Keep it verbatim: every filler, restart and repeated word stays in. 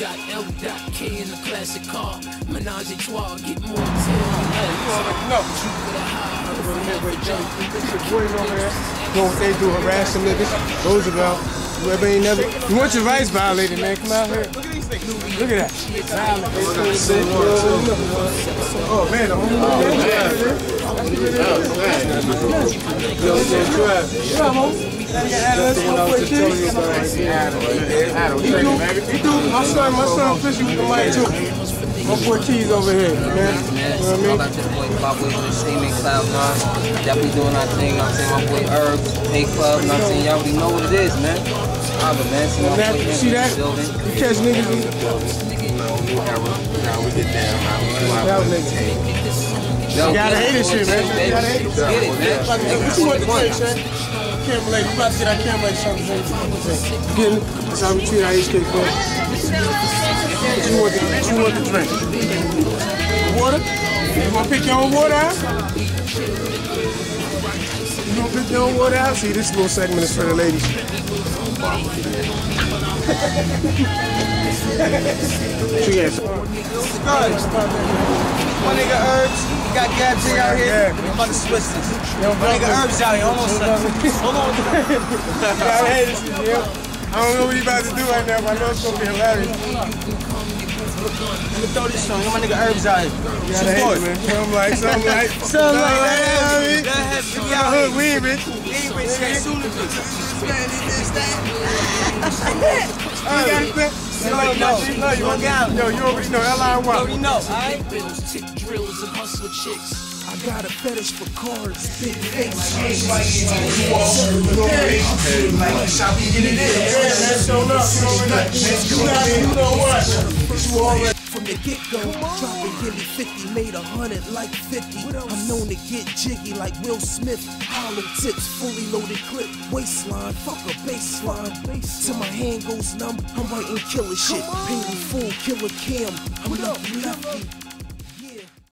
got L K in the classic car. Menage a trois, get more tail. Hey, you already know. Go to Midway Joe. Your boys over there doing what they do, harassing niggas. Roosevelt. Whoever ain't never. You want your rights violated, man. Come out here. Look at these things. Look at that. Oh, man. The homie. Oh, man. Come on. That's the one I was just telling you about. Adam. He do. He do. My son, my son fishing with the mic, too. My boy Keys over here, man. Man, you know what I mean? Shout out to the boy, my boy with the Steaming Cloud nine. Definitely doing our thing. I'm saying my boy Herbs, Hey Club. I'm saying y'all already know what it is, man. Holla, man. See my that, boy you see that? You catch niggas. Now we get down. That niggas. You gotta hate this shit, man. You gotta hate this shit. Get it, man. What you want to play, Shay? Camera lady, you about to get our camera lady something to say. You getting it? That's how we treat our H K club. What you want to, what you want to drink? Water? You want to pick your own water out? You want to pick your own water out? See, this little segment is for the ladies. What you got? My nigga Herbs, he got Gab J out here. I'm about to switch this. My nigga Herbs out here, almost done. Hold on. You gotta hate this shit, yo. I don't know what he about to do right now, but I know it's gonna be hilarious. Let me throw this song. My nigga Herbs out here. You gotta hate it, man. Something like, something like, something like that. That has to be out here. We ain't rich. We ain't rich, as soon as You got it, you already know. You already know. Yo, you already know. L I Y. You already know, alright? Bills, tick drills, and hustler chicks. I got a fetish for cars, big face. From the get-go, dropping Gilly fifty, made a hundred like fifty. I'm known to get jiggy like Will Smith. Hollow tips, fully loaded clip, waistline, fuck a baseline. Till my hand goes numb, I'm writing killer shit. Painting full killer cam, I'm lefty lefty.